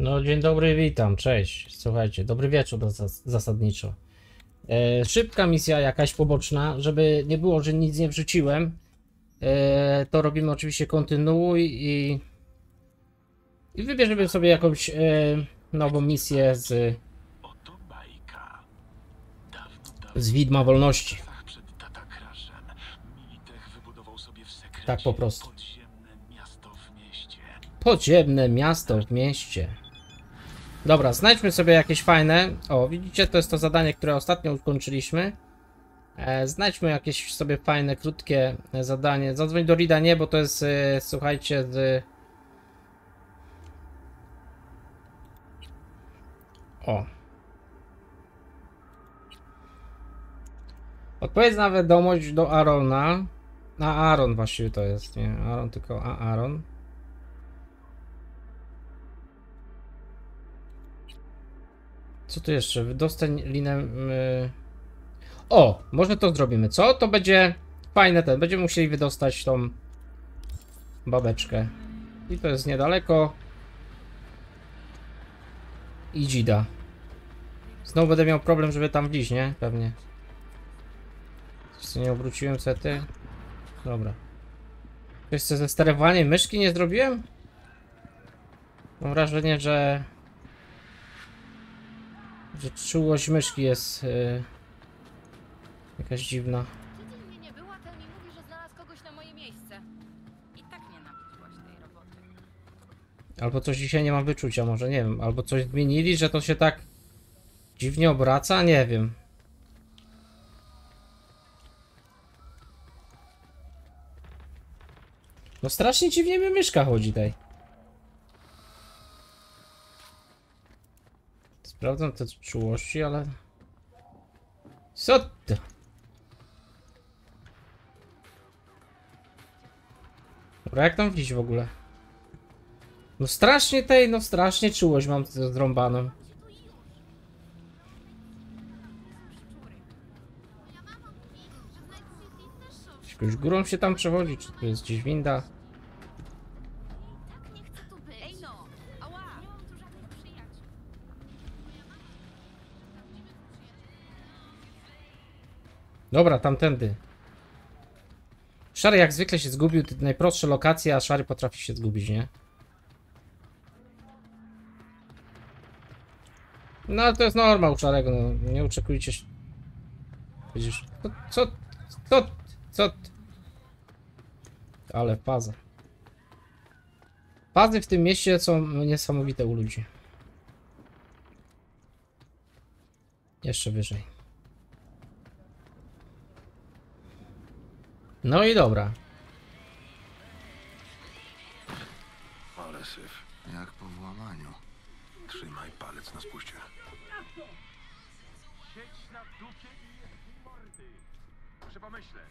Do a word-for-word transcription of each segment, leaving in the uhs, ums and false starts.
No dzień dobry, witam, cześć. Słuchajcie, dobry wieczór zas zasadniczo. E, szybka misja jakaś poboczna, żeby nie było, że nic nie wrzuciłem. E, to robimy oczywiście kontynuuj i... I wybierzemy sobie jakąś e, nową misję z... Z Widma Wolności. Tak po prostu. Podziemne miasto w mieście. Dobra, znajdźmy sobie jakieś fajne. O, widzicie, to jest to zadanie, które ostatnio ukończyliśmy. E, znajdźmy jakieś sobie fajne, krótkie zadanie. Zadzwoń do Rida, nie, bo to jest, e, słuchajcie, z... O. Odpowiedz na wiadomość do Arona. A Aaron właściwie to jest, nie Aaron, tylko A Aaron. Co tu jeszcze? Wydostań linę... Yy... O! Może to zrobimy. Co? To będzie fajne ten. Będziemy musieli wydostać tą babeczkę. I to jest niedaleko. I dzida. Znowu będę miał problem, żeby tam wliść, nie? Pewnie. Jeszcze nie obróciłem sety. Dobra. Jeszcze ze sterowaniem myszki nie zrobiłem? Mam wrażenie, że... że czułość myszki jest yy, jakaś dziwna. Tydzień mnie nie było, a ten mi mówi, że znalazł kogoś na moje miejsce. I tak nienawidziłaś tej roboty. Albo coś dzisiaj nie mam wyczucia, może nie wiem. Albo coś zmienili, że to się tak dziwnie obraca, nie wiem. No strasznie dziwnie mi myszka chodzi tutaj. Sprawdzam te czułości, ale... Co to? Dobra, jak tam wliść w ogóle? No strasznie tej, no strasznie czułość mam zrąbaną. Jakąś górą się tam przechodzi, czy tu jest gdzieś winda? Tak nie chcę tu być. Ej no! Ała! Nie mam tu żadnych przyjaciół. Dobra, tamtędy. Szary jak zwykle się zgubił, najprostsze lokacje, a Szary potrafi się zgubić, nie? No ale to jest norma u Szarego, no nie oczekujcie się. Widzisz, co, co, co, co? Ale faza. Fazy w tym mieście są niesamowite u ludzi. Jeszcze wyżej. No i dobra. Ale syf, jak po włamaniu. Trzymaj palec na spuście. Siedź na dupie i mordy. Muszę pomyśleć.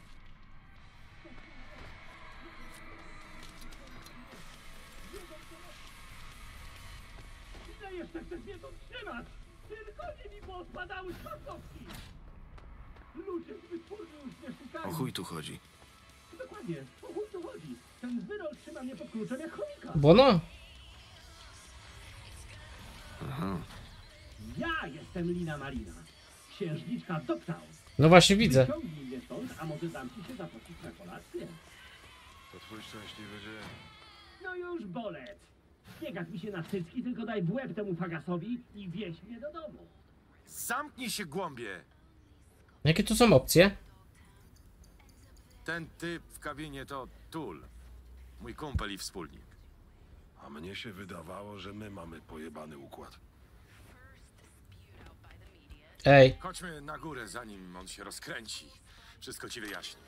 Ile jeszcze chcesz mnie tu trzymać? Tylko nie mi poodpadały czasowki! Ludzie z wytwórni już nie szukają. O chuj tu chodzi. Dokładnie, o chuj tu chodzi. Ten wyrol trzyma mnie pod kluczem jak chomika. Bo no. Aha. Ja jestem Lina Marina. Księżniczka Dogtown. No właśnie widzę. Wyciągnij mnie stąd, a może dam ci się zaprosić na kolację. To twój szczęśliwy dzień. No już bolec. Nie gad mi się na cycki, tylko daj w łeb temu fagasowi i wieź mnie do domu. Zamknij się, głąbie! Jakie tu są opcje? Ten typ w kabinie to Tul. Mój kumpel i wspólnik. A mnie się wydawało, że my mamy pojebany układ. Ej, Chodźmy na górę, zanim on się rozkręci. Wszystko ci wyjaśnię.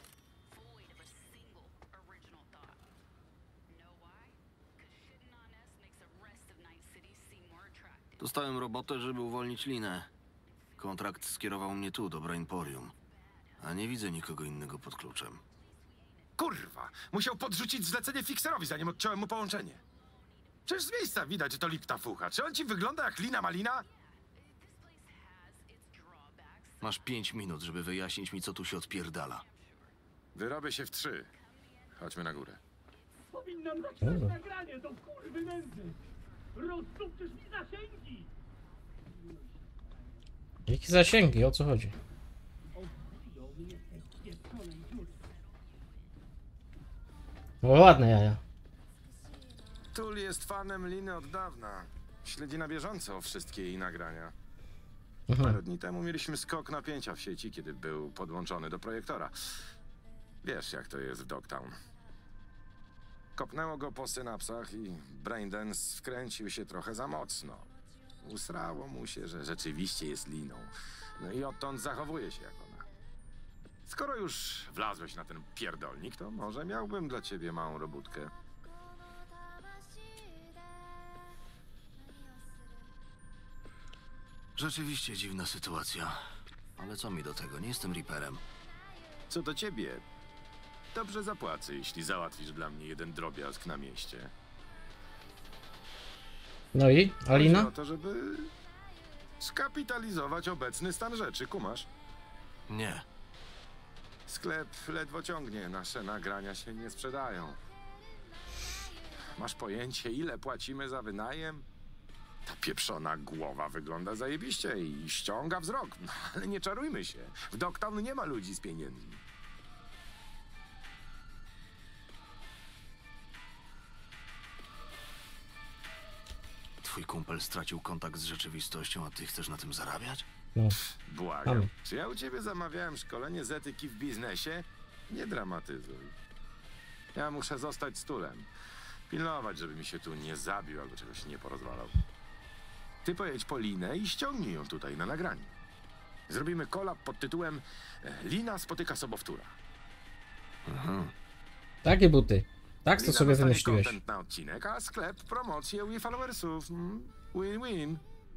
Dostałem robotę, żeby uwolnić Linę. Kontrakt skierował mnie tu, do Brainporium. A nie widzę nikogo innego pod kluczem. Kurwa! Musiał podrzucić zlecenie fikserowi, zanim odciąłem mu połączenie. Przecież z miejsca widać, że to lipna fucha. Czy on ci wygląda jak Lina Malina? Masz pięć minut, żeby wyjaśnić mi, co tu się odpierdala. Wyrobię się w trzy. Chodźmy na górę. Powinnam zaczynać nagranie, to kurwy nędzy. Rozdupczysz mi zasięgi! Jakie zasięgi? O co chodzi? Odbiją mnie tej pieprzonej dziury. O, ładne jaja. Tul jest fanem Liny od dawna. Śledzi na bieżąco wszystkie jej nagrania. Mhm. Parę dni temu mieliśmy skok napięcia w sieci, kiedy był podłączony do projektora. Wiesz, jak to jest w Dogtown. Kopnęło go po synapsach i Braindance wkręcił się trochę za mocno. Usrało mu się, że rzeczywiście jest Liną. No i odtąd zachowuje się jak ona. Skoro już wlazłeś na ten pierdolnik, to może miałbym dla ciebie małą robótkę. Rzeczywiście dziwna sytuacja. Ale co mi do tego? Nie jestem Reaperem. Co do ciebie, dobrze zapłacę, jeśli załatwisz dla mnie jeden drobiazg na mieście. No i? Chodzi Alina? o to, żeby skapitalizować obecny stan rzeczy, kumasz? Nie. Sklep ledwo ciągnie, nasze nagrania się nie sprzedają. Masz pojęcie, ile płacimy za wynajem? Ta pieprzona głowa wygląda zajebiście i ściąga wzrok. No, ale nie czarujmy się. W Dogtown nie ma ludzi z pieniędzmi. Twój kumpel stracił kontakt z rzeczywistością, a ty chcesz na tym zarabiać? No. Błagam. Tam. Czy ja u ciebie zamawiałem szkolenie z etyki w biznesie? Nie dramatyzuj. Ja muszę zostać stulem. Pilnować, żeby mi się tu nie zabił albo czegoś nie porozwalał. Ty pojedź po Linę i ściągnij ją tutaj na nagranie. Zrobimy kolab pod tytułem e, Lina spotyka sobowtóra. Mhm. Takie buty. Tak to Lina sobie dostanie wymyśliłeś. content na odcinek, a sklep promocję i followersów. Mm, Win-win.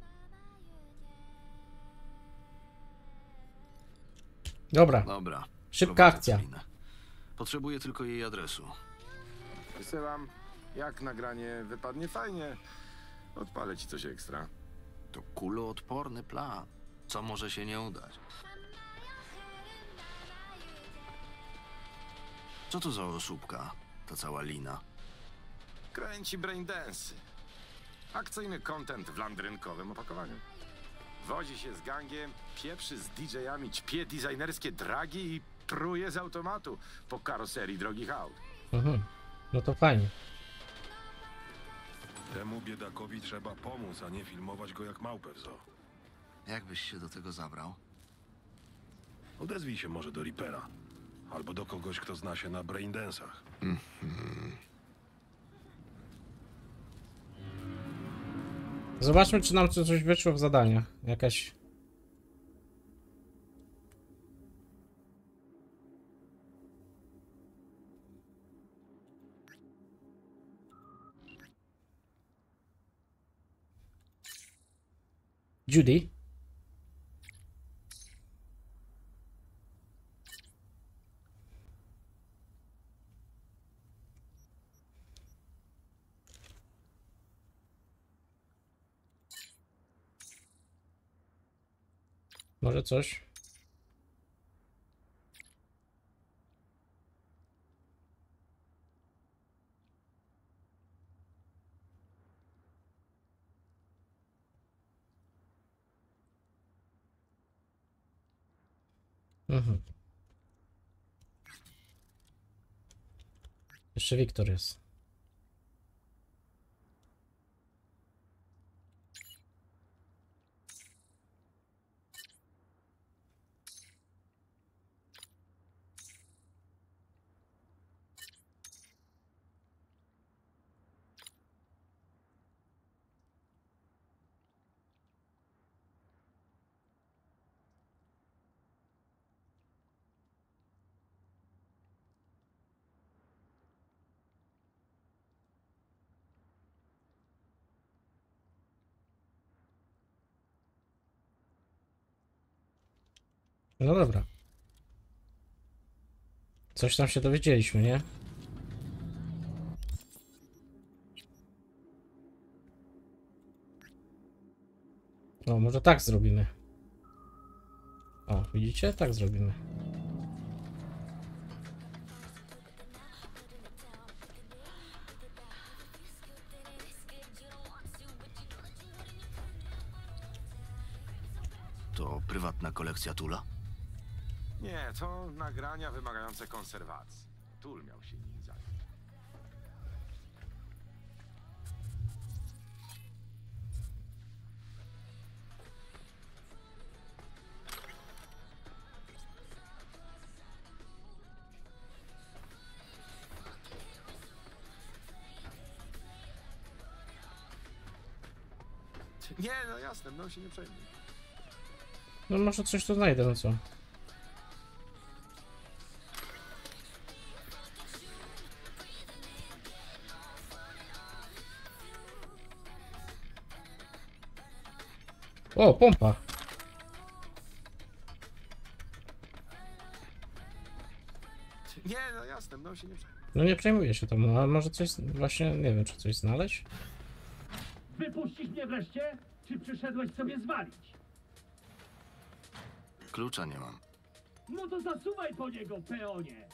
Dobra, Dobra. szybka prowadzę akcja. Celinę. Potrzebuję tylko jej adresu. Wysyłam. Jak nagranie wypadnie fajnie, odpalę ci coś ekstra. To kuloodporny plan. Co może się nie udać? Co to za osóbka? Ta cała Lina. Kręci braindance. Akcyjny content w landrynkowym opakowaniu. Wozi się z gangiem, pieprzy z didżejami, ćpie designerskie dragi i pruje z automatu po karoserii drogich aut. Mhm. No to fajnie. Temu biedakowi trzeba pomóc, a nie filmować go jak małpę w zoo. Jak byś się do tego zabrał? Odezwij się może do Reapera. Albo do kogoś, kto zna się na braindensach. Zobaczmy, czy nam tu coś wyszło w zadaniach. Jakaś... Judy? Może coś? Mhm. Jeszcze Wiktor jest. No dobra. Coś tam się dowiedzieliśmy, nie? O, może tak zrobimy. O, widzicie? Tak zrobimy. To prywatna kolekcja Tula? Nie, to nagrania wymagające konserwacji. Tul miał się nim zająć. Nie, no jasne, mną się nie przejmuj. No może coś tu znajdę, no co? O, pompa. Nie, no jasne, mną się nie przejmuj. No nie przejmuję się tam, no, ale może coś, właśnie, nie wiem, czy coś znaleźć? Wypuścisz mnie wreszcie? Czy przyszedłeś sobie zwalić? Klucza nie mam. No to zasuwaj po niego, peonie!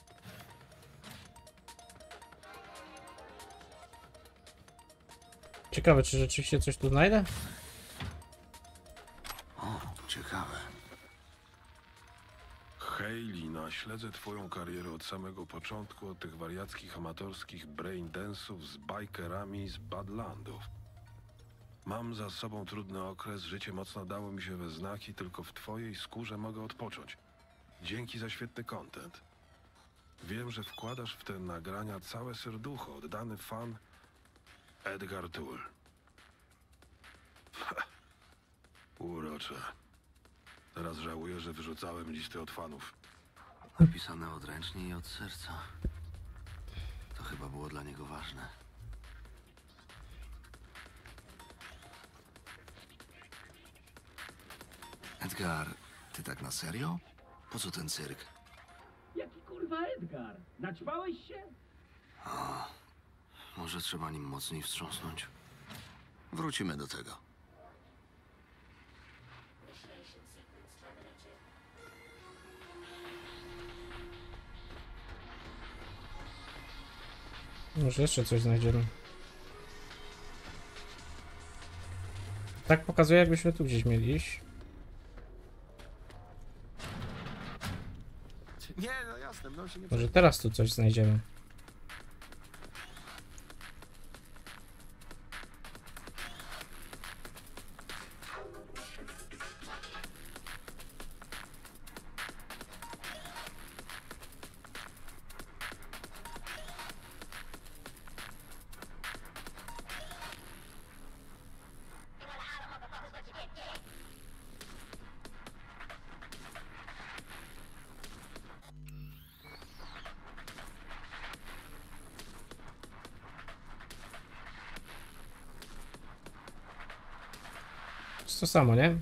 Ciekawe, czy rzeczywiście coś tu znajdę? O, ciekawe. Hej, Lina, śledzę twoją karierę od samego początku, od tych wariackich, amatorskich braindance'ów z bikerami z Badlandów. Mam za sobą trudny okres, życie mocno dało mi się we znaki, tylko w twojej skórze mogę odpocząć. Dzięki za świetny content. Wiem, że wkładasz w te nagrania całe serducho, oddany fan Edgar Tool. Urocze. Teraz żałuję, że wyrzucałem listy od fanów. Napisane odręcznie i od serca. To chyba było dla niego ważne. Edgar, ty tak na serio? Po co ten cyrk? Jaki kurwa Edgar? Naćpałeś się? A, może trzeba nim mocniej wstrząsnąć. Wrócimy do tego. Może jeszcze coś znajdziemy. Tak pokazuje, jakbyśmy tu gdzieś mieli iść. Nie, no jasne, mną się nie Może przejmuj. teraz tu coś znajdziemy. Jest to samo, nie?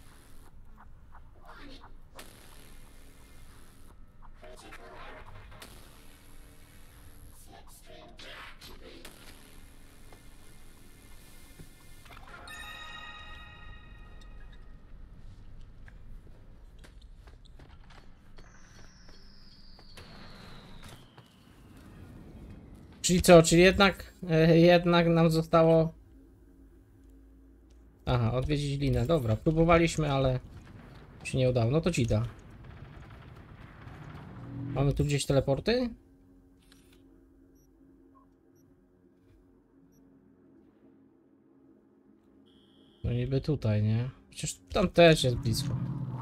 Czyli co? Czyli jednak, e, jednak nam zostało... Aha, odwiedzić linę. Dobra, próbowaliśmy, ale się nie udało. No to ci da. Mamy tu gdzieś teleporty? No niby tutaj, nie? Przecież tam też jest blisko.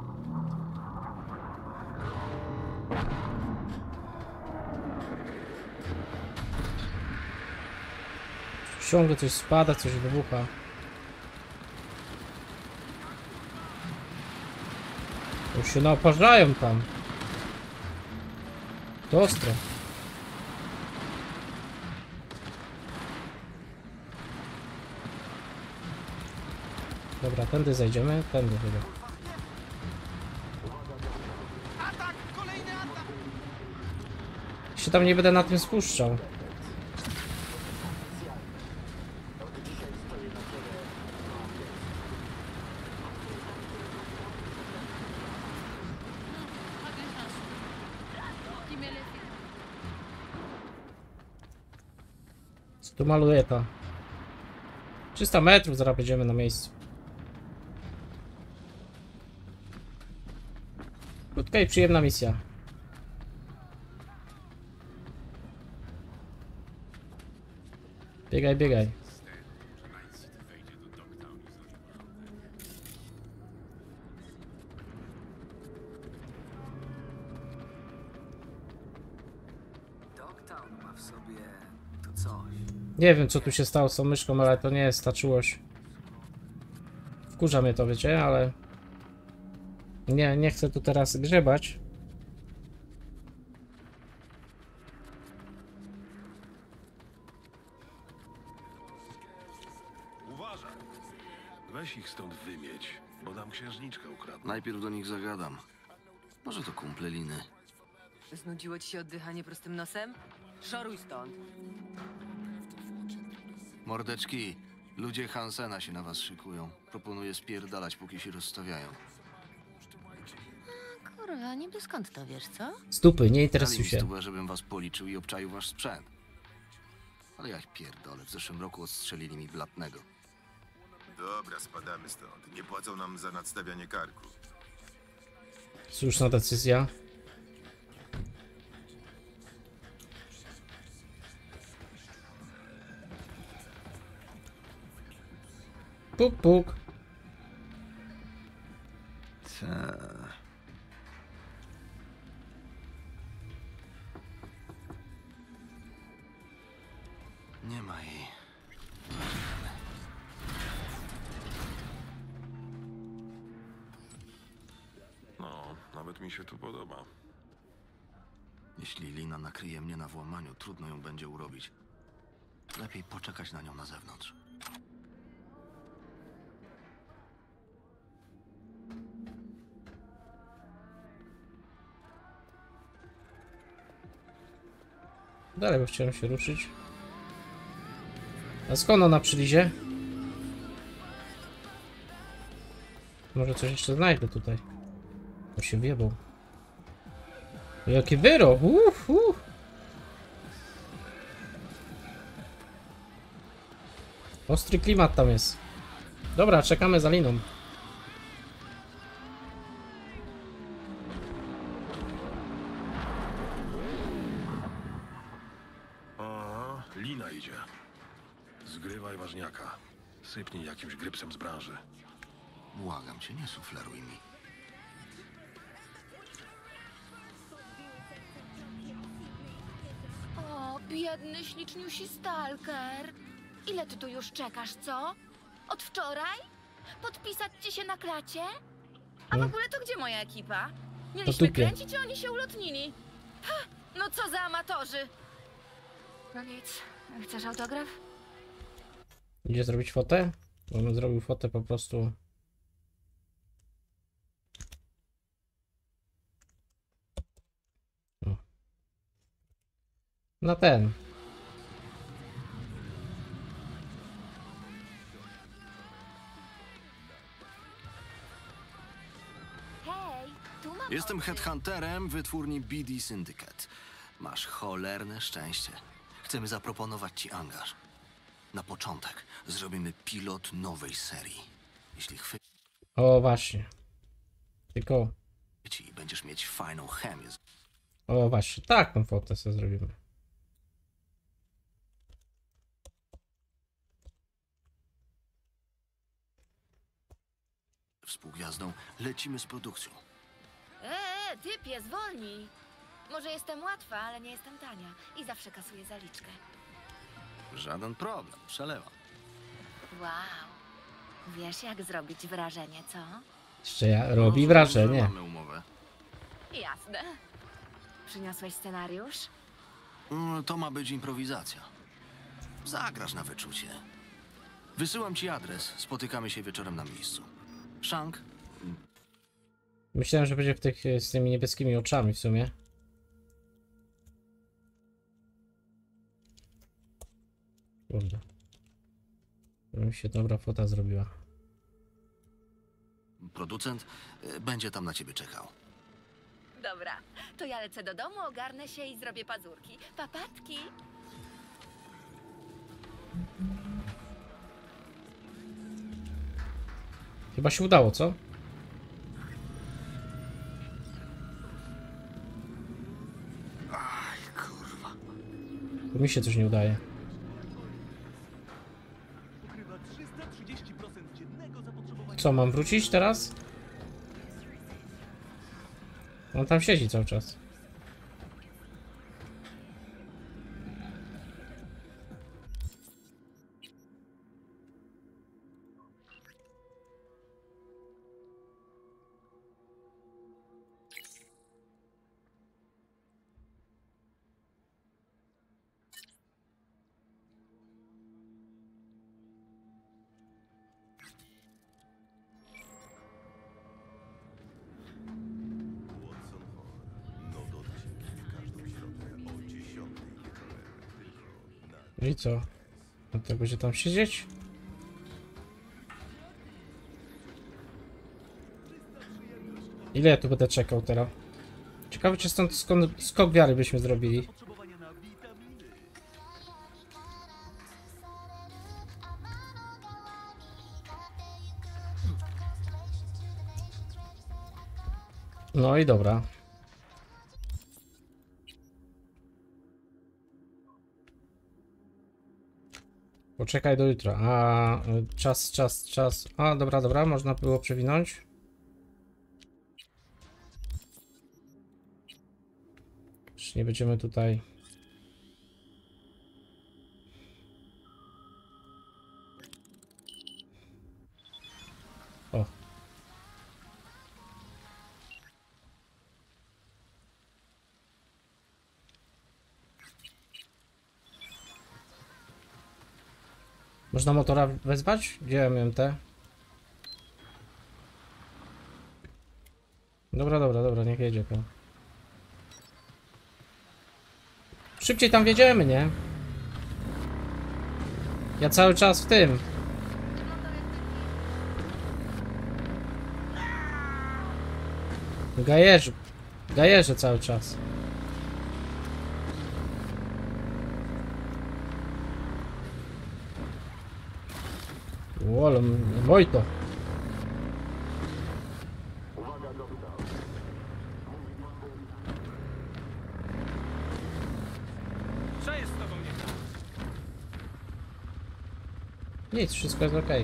Ciągle coś spada, coś wybucha. Już się naoparzają tam. To ostre. Dobra, tędy zejdziemy, tędy chyba. Się tam nie będę na tym spuszczał. Co tu maluje ta? trzysta metrów, zaraz będziemy na miejscu. Krótka i przyjemna misja. Biegaj, biegaj. Dogtown ma w sobie to coś. Nie wiem, co tu się stało z tą myszką, ale to nie jest ta czułość. Wkurza mnie to, wiecie, ale... Nie, nie chcę tu teraz grzebać. Uważaj! Weź ich stąd wymieć, bo nam księżniczkę ukradną. Najpierw do nich zagadam. Może to kumple Liny. Znudziło ci się oddychanie prostym nosem? Szoruj stąd. Mordeczki, ludzie Hansena się na was szykują. Proponuję spierdalać, póki się rozstawiają. Kurwa, niby skąd to wiesz, co? Z dupy, nie Dali interesuj mi się. stówę, żebym was policzył i obczaił wasz sprzęt. Ale jak pierdolę, w zeszłym roku odstrzelili mi blatnego. Dobra, spadamy stąd. Nie płacą nam za nadstawianie karku. Słuszna decyzja. Puk, puk. Ta. Nie ma jej. No, nawet mi się tu podoba. Jeśli Lina nakryje mnie na włamaniu, trudno ją będzie urobić. Lepiej poczekać na nią na zewnątrz. Dalej, bo chciałem się ruszyć. A skąd ona przylizie? Może coś jeszcze znajdę tutaj. To się wjebał. Jaki wyrok! Uff, uff. Ostry klimat tam jest. Dobra, czekamy za Liną. Aha, Lina idzie. Zgrywaj ważniaka. Sypnij jakimś grypsem z branży. Błagam cię, nie sufleruj mi. O, biedny, śliczniusi stalker. Ile ty tu już czekasz, co? Od wczoraj? Podpisać ci się na klacie? A w No. ogóle to gdzie moja ekipa? To Mieliśmy dupie. kręcić, a oni się ulotnili. Ha, no co za amatorzy. No nic, chcesz autograf? Idzie zrobić fotę? Bo bym zrobił fotę po prostu. O. Na ten. Hej, tu mam Jestem oczy. headhunterem wytwórni B D Syndicate. Masz cholerne szczęście. Chcemy zaproponować ci angaż. Na początek zrobimy pilot nowej serii. Jeśli O, właśnie. Tylko. chwyci, będziesz mieć fajną chemię. z- O, właśnie. Taką fotę sobie zrobimy. Współgwiazdą lecimy z produkcją. Eee, typie, zwolnij. Może jestem łatwa, ale nie jestem tania. I zawsze kasuję zaliczkę. Żaden problem, przelewam. Wow. Wiesz, jak zrobić wrażenie, co? Jeszcze ja robi Rozumiem, wrażenie. że Mamy umowę. Jasne. Przyniosłeś scenariusz? Mm, To ma być improwizacja. Zagrasz na wyczucie. Wysyłam ci adres. Spotykamy się wieczorem na miejscu. Shank, Myślałem, że będzie w tych z tymi niebieskimi oczami w sumie. Kurde. Żeby mi się dobra fota zrobiła. producent, y, będzie tam na ciebie czekał. Dobra, to ja lecę do domu, ogarnę się i zrobię pazurki. Papatki! Chyba się udało, co? Bo mi się coś nie udaje. Co, mam wrócić teraz? On tam siedzi cały czas. I co? No to będzie tam siedzieć? Ile ja tu będę czekał teraz? Ciekawe, czy stąd skąd skok wiary byśmy zrobili. No i dobra. Poczekaj do jutra. A, czas, czas, czas. A, dobra, dobra, można było przewinąć. Czy nie będziemy tutaj... O. Można motora wezwać? Gdzie ja miałem te? Dobra, dobra, dobra, niech jedzie to. Szybciej tam wjedziemy, nie? Ja cały czas w tym. Gajerzy. Gajerzę cały czas. Wolę, Wojto. Co jest z tobą nie tak? Nic, wszystko jest ok.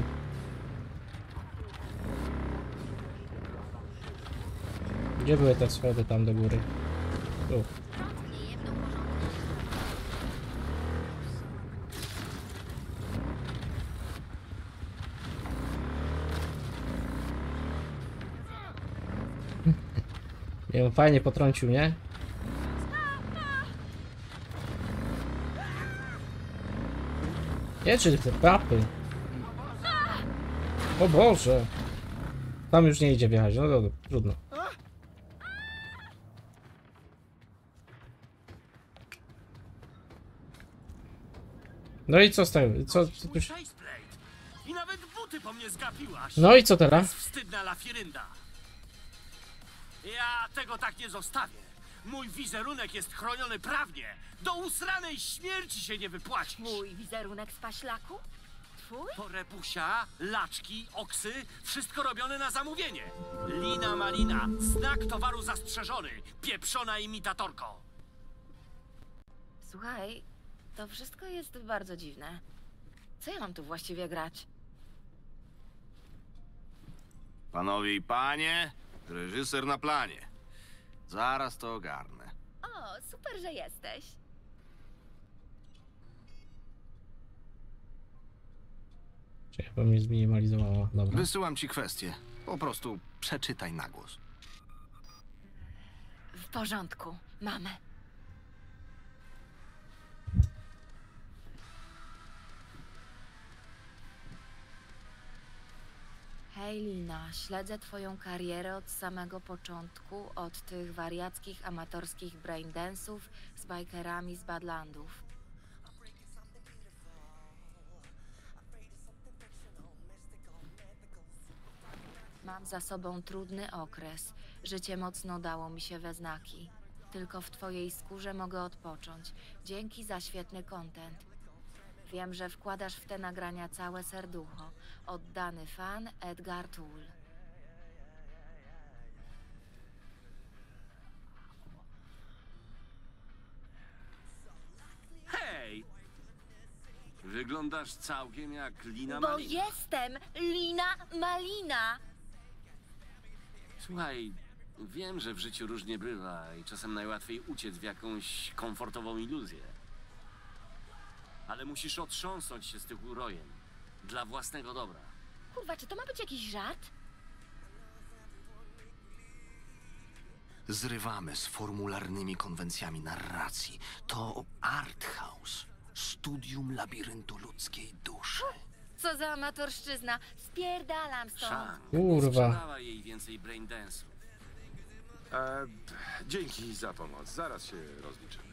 Gdzie były te schody tam do góry? Tu. Nie wiem, fajnie potrącił, nie? Nie, czy te papy. O Boże. Tam już nie idzie wjechać, no dobra, trudno. No i co z tego? Co, co tu się... I nawet buty po mnie zgapiłaś. No i co teraz? Wstydna lafirynda. Ja tego tak nie zostawię. Mój wizerunek jest chroniony prawnie. Do usranej śmierci się nie wypłacisz. Mój wizerunek z paślaku? Twój? To repusia, laczki, oksy, wszystko robione na zamówienie. Lina malina, znak towaru zastrzeżony, pieprzona imitatorko. Słuchaj, to wszystko jest bardzo dziwne. Co ja mam tu właściwie grać? Panowie i panie, reżyser na planie. Zaraz to ogarnę. O, super, że jesteś. Czy chyba mnie zminimalizowała, dobra. Wysyłam ci kwestię. Po prostu przeczytaj na głos. W porządku, mamy. Hej Lina, śledzę twoją karierę od samego początku, od tych wariackich, amatorskich braindance'ów z bikerami z Badlandów. Mam za sobą trudny okres. Życie mocno dało mi się we znaki. Tylko w twojej skórze mogę odpocząć. Dzięki za świetny content. Wiem, że wkładasz w te nagrania całe serducho. Oddany fan Edgar Tool. Hej, Wyglądasz całkiem jak Lina Bo Malina. jestem Lina Malina. Słuchaj, wiem, że w życiu różnie bywa i czasem najłatwiej uciec w jakąś komfortową iluzję. Ale musisz otrząsnąć się z tych urojen. Dla własnego dobra. Kurwa, czy to ma być jakiś żart? Zrywamy z formularnymi konwencjami narracji. To art house. Studium labiryntu ludzkiej duszy. Co za amatorszczyzna. Spierdalam stąd. Szan, Kurwa. sprzedała jej więcej braindance'ów. E, dzięki za pomoc. Zaraz się rozliczymy.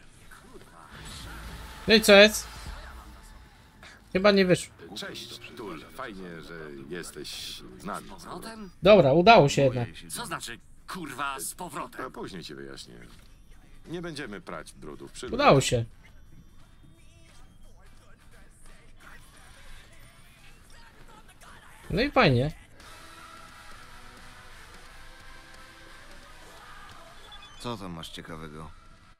No i co jest? Chyba nie wyszło. Cześć, Tul. Fajnie, że jesteś z nami. Z powrotem? Dobra, udało się jednak. Co znaczy, kurwa, z powrotem? A później ci wyjaśnię. Nie będziemy prać brudów przy Udało się. No i fajnie. Co tam masz ciekawego?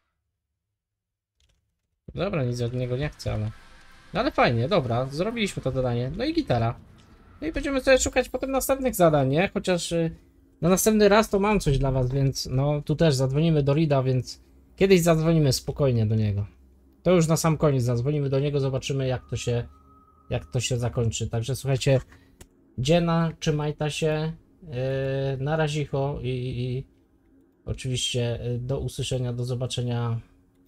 Dobra, nic od niego nie chcę, ale... No ale fajnie, dobra, zrobiliśmy to zadanie. No i gitara. No i będziemy sobie szukać potem następnych zadań, nie? Chociaż y, na następny raz to mam coś dla was, więc no tu też zadzwonimy do Rida, więc kiedyś zadzwonimy spokojnie do niego. To już na sam koniec zadzwonimy do niego, zobaczymy jak to się, jak to się zakończy. Także słuchajcie, dziena, trzymajta się, yy, na razicho i, i oczywiście y, do usłyszenia, do zobaczenia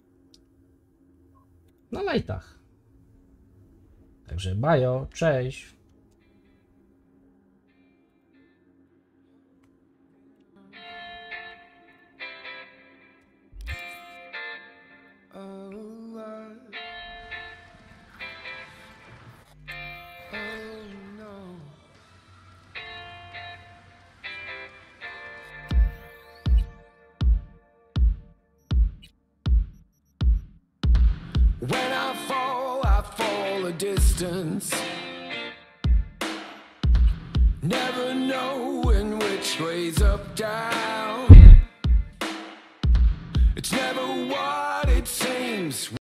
na lajtach. Także bajo, cześć. When I fall, I fall a distance. Never knowing which way's up, down. It's never what it seems.